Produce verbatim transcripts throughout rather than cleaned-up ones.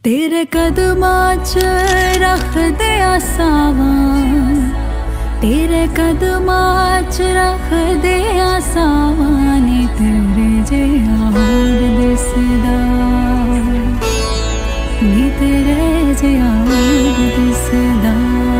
तेरे कदमां च रख दे आसावां, तेरे कदमां च रख दे आसावां नी तेरे जिहा होर दिसदा, नी तेरे जिहा होर दिसदा।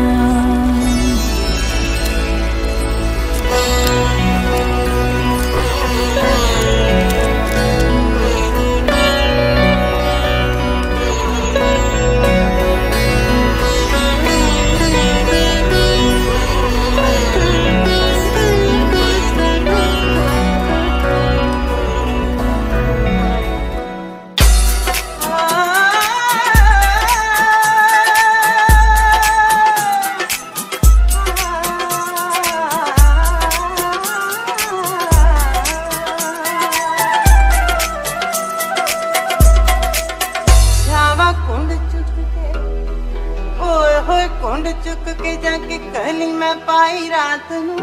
कुंड चुक के जाके कहनी मैं पाई रात नू,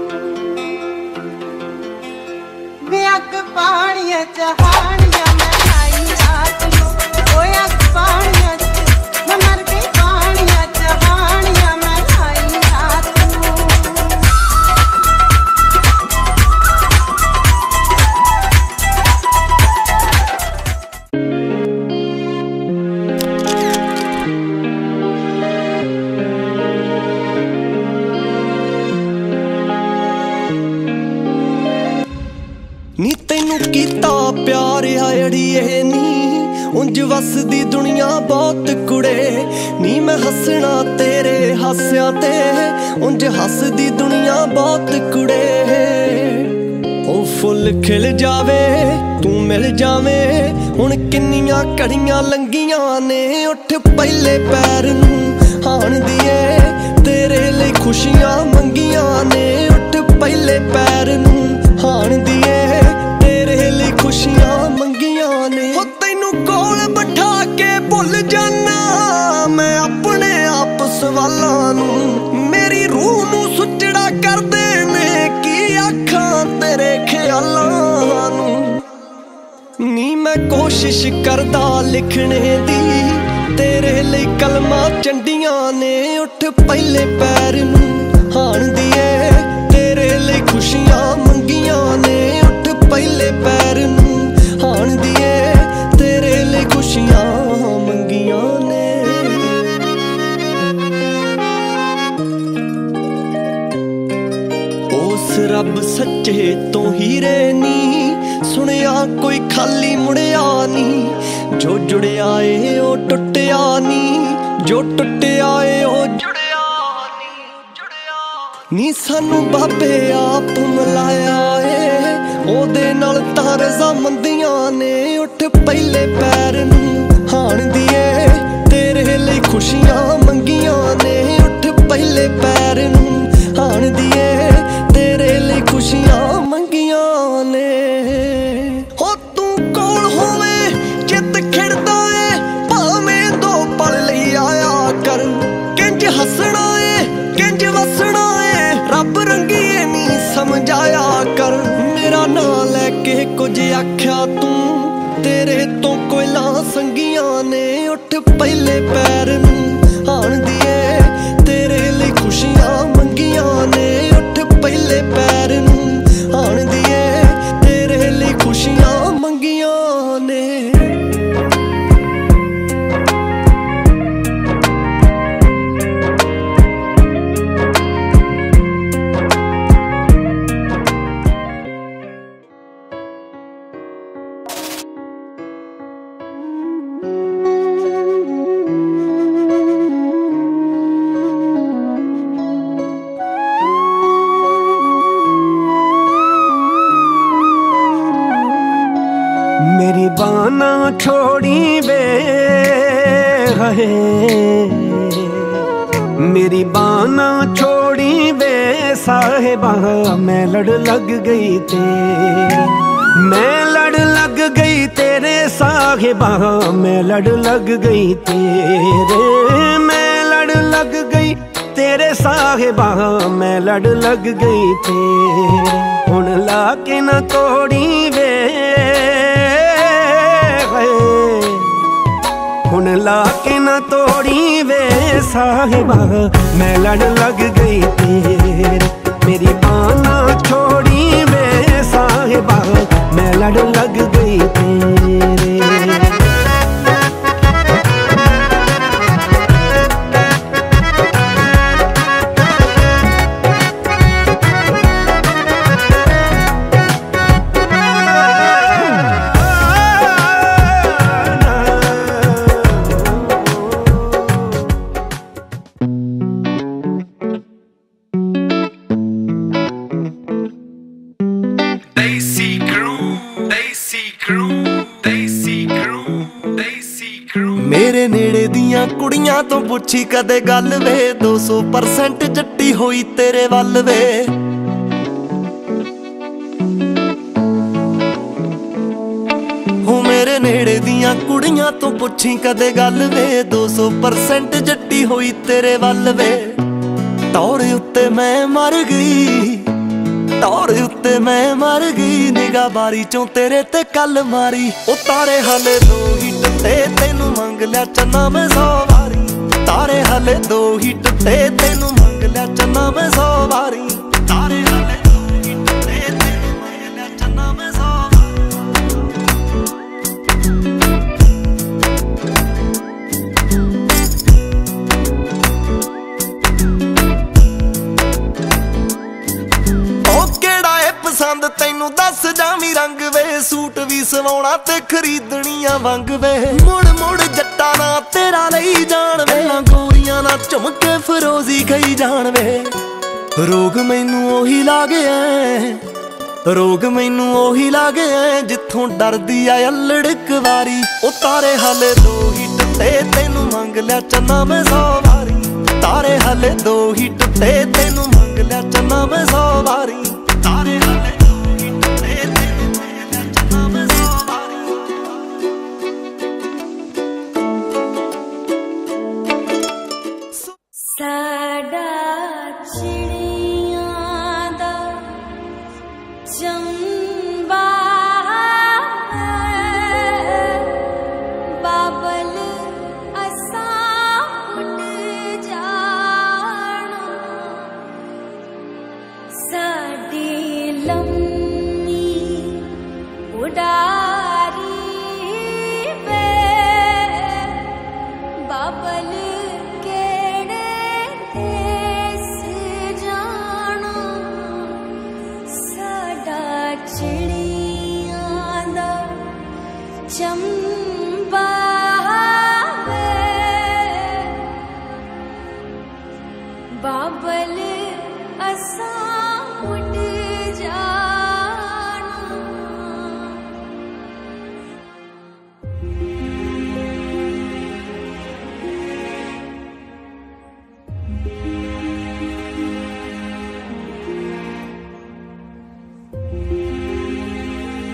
अग पानिया चहानिया मैं आई रात नू, अग पानिया मैं मर गई पानिया चहानिया मैं आई रात नू। नी तैनू कीता प्यार अड़िए नी उंज वसदी दुनिया बहुत कुड़े, नी मैं हसना तेरे हास्या ते उंज हसदी दुनिया बहुत कुड़े। ओ फुल खिल जावे तू मिल जावे हुण किन्नियां घड़ियां लंघियां ने, उठ पहले पैर नू हाण दिए तेरे लिए खुशियां मंगियां ने, उठ पहले पैर नू हाण दिए तेरे लिए खुशियां मंगियां ने। हो तैनू कोल बिठा के भुल जाना मैं अपने आप सवालां नू, मेरी रूह नू सुचड़ा कर देने की आखां तेरे ख्यालां नू। नी मैं कोशिश करदा लिखने दी तेरे लिए कलमां चंडियां ने, उठ पहले पैर नू हाण दिए तेरे लिए खुशियां मंगियां ने, उठ पहले पैर नू हाण दिए तेरे लिए खुशियां मंगियां ने। उस रब सच्चे तो हीरे नी सुनिया कोई खाली मुड़िया नी, जो जुड़िया ए ओ टुटिया नी, जो टुटिया ए ओ जुड़िया नी, जुड़िया नी। सानू बाबे आप मिलाया ए ओदे नाल तां रज़ामंदियां ने, उठ पहले पैर नू हाण दिए तेरे लिए खुशियां मंगियां ने, उठ पहले पैर नू हाण दिए तेरे लिए खुशियां मंगियां ने। हो तू कोल होवे चित खिड़दा ए भावें दो पल लई आया कर, किंज हसना ए किंज वसना ए रब रंगीए नी समझाया कर। मेरा नां लैके कुछ आख्या तू तेरे तो कोयला संगियां ने, उठ पहले पैर नू हाण दिए तेरे लिए खुशियां मंगियां ने, उठ पहले पैर नू हाण दिए तेरे लिए खुशियां मंगियां ने। मेरी बाना छोड़ी वे है, मेरी बाना छोड़ी वे साहिबा, मैं लड़ लग गई तेरे, मैं लड़ लग गई तेरे साहिबा, मैं लड़ लग गई तेरे, मैं लड़ लग गई तेरे साहिबा, मैं लड़ लग गई तेरे। हुण ला के न तोड़ी वे, हुण ला साहिबा मैं लड़ लग गई तेरे। मेरी आना छोड़ी वे साहिबा मैं लड़ लग गई तेरे। मेरे नेड़े दियां कुड़ियां तो पुछी कदे गल वे, दो सौ परसेंट जट्टी होई तेरे वल वे। हो मेरे नेड़े दियां कुड़ियां तो पुछी कदे गल वे, दो सौ परसेंट जट्टी होई तेरे वल वे। तौर उत्ते मैं मर गई, तौर उत्ते मैं मर गई, निगाह बारी चों तेरे ते कल मारी। ओ तारे हले दो ही टुटे तेनू मंग लिया चन्ना मैं सौ वारी। तारे हले दो ही टुटे तेनू मंग लिया चन्ना मैं सौ वारी। तारे हले दो ही टुटे तेनू मंग लिया चन्ना मैं सौ पसंद तैनू दस जावी रंग वे, सूट भी सवाउणा ते खरीदणियां वंग वे। मुड़ मुड़ जट्टा ना तेरा लई जान वे, गोरियां ना झुमके फरोजी खई जान वे। रोग मैनू ओही लागे ऐ, रोग मैनू ओही लागे ऐ, जिथों डरदी आ अल्लड़ कवारी। ओ तारे हले दो ही टुटे तेनू मंग लिया चन्ना मैं सौ वारी। तारे हले दो ही टुटे तेनू मंग लिया चन्ना मैं सौ वारी। तारे हले दो ही टुटे तेनू मंग लिया चन्ना मैं सौ वारी। साडा चिड़ियां दा चंबा बाबल असा उड़ जाना। साडी लम्मी उडारी वे बाबल केड़े देस जाना। साडा चिड़ियां दा चंबा वे बाबल असा उड़ जा।